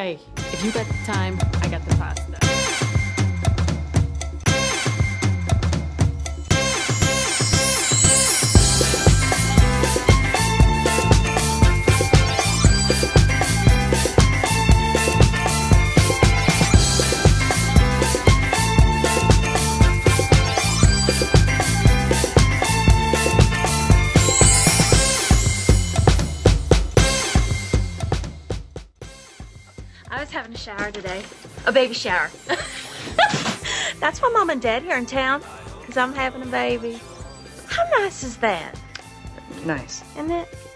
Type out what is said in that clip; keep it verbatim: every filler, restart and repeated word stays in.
Hey, if you got the time, I got the pasta. I was having a shower today. A baby shower. That's why Mom and Dad here in town, because I'm having a baby. How nice is that? Nice. Isn't it?